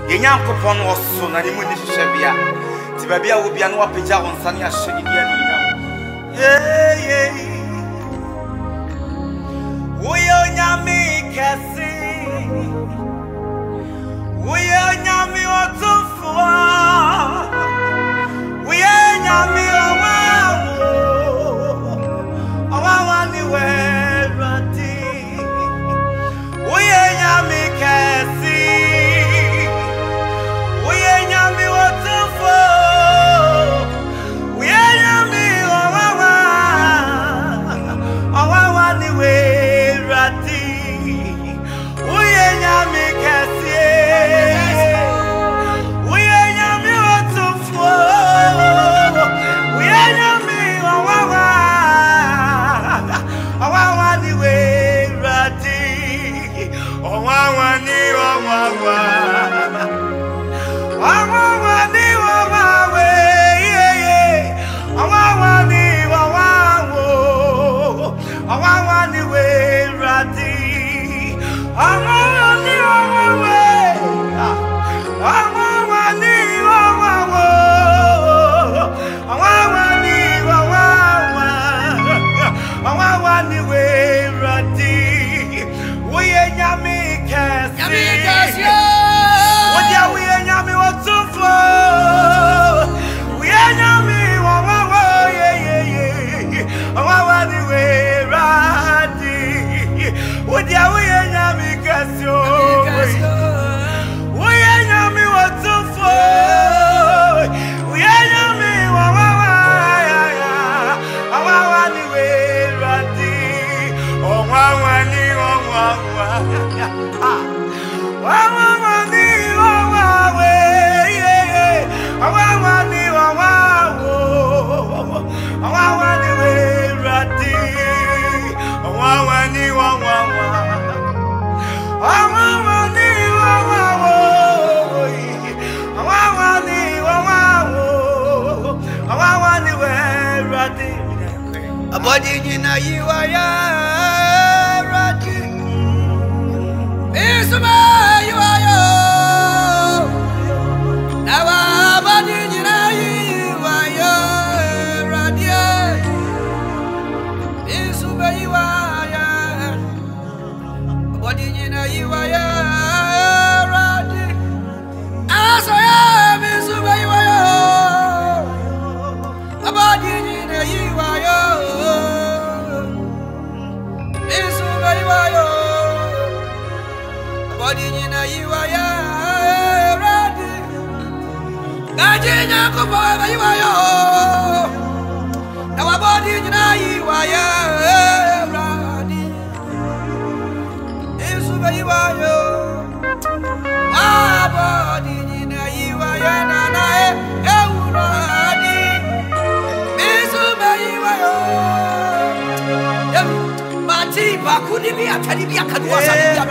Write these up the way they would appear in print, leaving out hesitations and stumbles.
Yenyankopon was soon and you Shabia. Tibabia will be an wapija on Sunny as Shady. Hey, we are Yami Cassi. We are Yami Otofua. We are Yami Awani Werati. We are Yami Cassi. We are Yami Otofua. We are Yami Awani Werati. We are Yami Cassi. Abadina you are ready. Isma you are now abadina you are ready. Isma you are abadina you are ready. As I am Isma you are abadina you are. Bodina you are ready. Gajina Kupa you are. Now Bodina you are ready. Isuba you are. Bodina you are Nana ready. Isuba you are. Mati bakuni bi atani bi akadwa sani.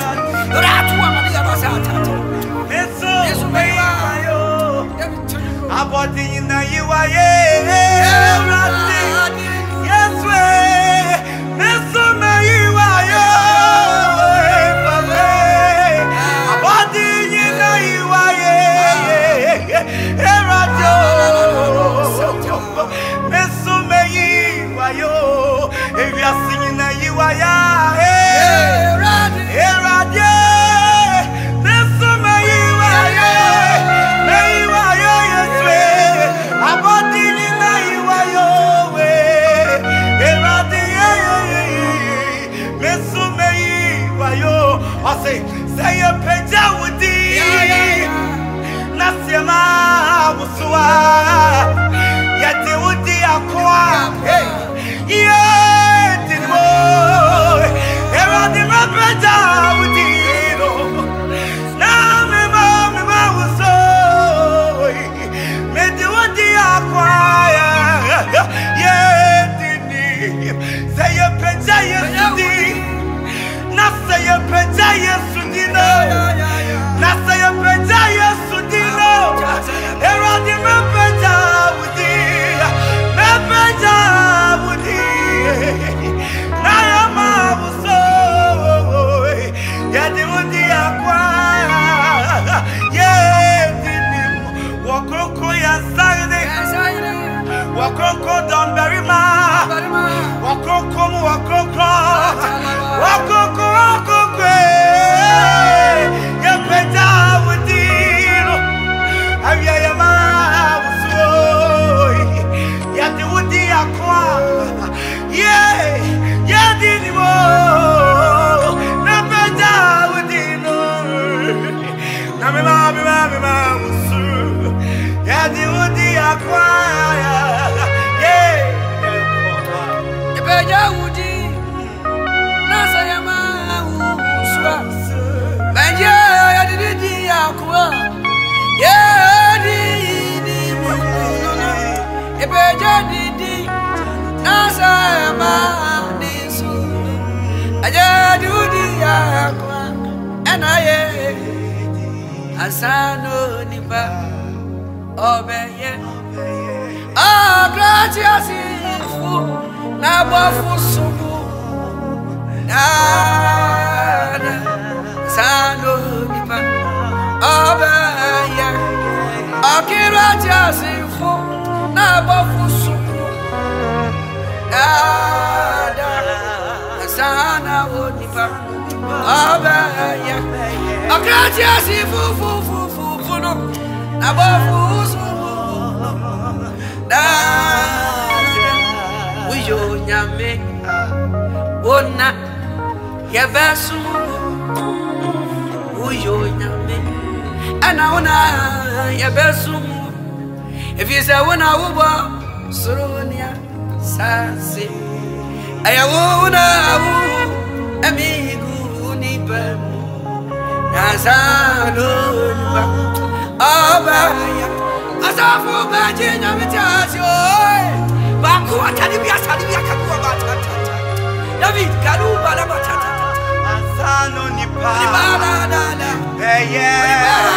Abadina you are yes way Nesuma you are Abadina you are Nesuma you are if you are singing you are Asano nipa obeye oh gracias ifu na bofu subu nada asano nipa obeye oh gracias ifu na bofu subu nada asana nipa obeye oh gracias ifu no abafuso da uyo nyame ona yabasu uyo nyame ana ona yabasu if you say when I wo soronia sase ayawona awu amigu ni bam nazalo abaya asafu bajenya mitasyo baku atalibia salibia kakua batata David kaluba la batata asano nipa ni balada eye